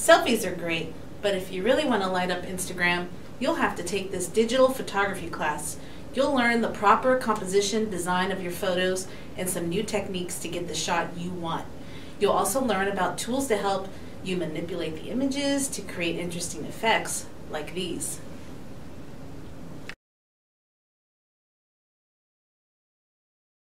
Selfies are great, but if you really want to light up Instagram, you'll have to take this digital photography class. You'll learn the proper composition design of your photos and some new techniques to get the shot you want. You'll also learn about tools to help you manipulate the images to create interesting effects like these.